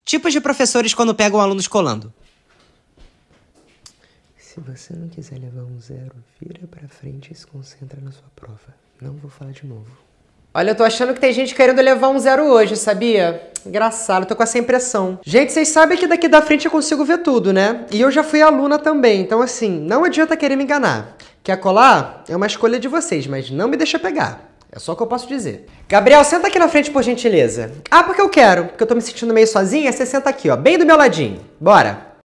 Tipos de professores quando pegam alunos colando. Se você não quiser levar um 0, vira pra frente e se concentra na sua prova. Não vou falar de novo. Olha, eu tô achando que tem gente querendo levar um 0 hoje, sabia? Engraçado, tô com essa impressão. Gente, vocês sabem que daqui da frente eu consigo ver tudo, né? E eu já fui aluna também, então assim, não adianta querer me enganar. Quer colar? É uma escolha de vocês, mas não me deixa pegar. É só o que eu posso dizer. Gabriel, senta aqui na frente, por gentileza. Ah, porque eu quero. Porque eu tô me sentindo meio sozinha. Você senta aqui, ó, bem do meu ladinho. Bora!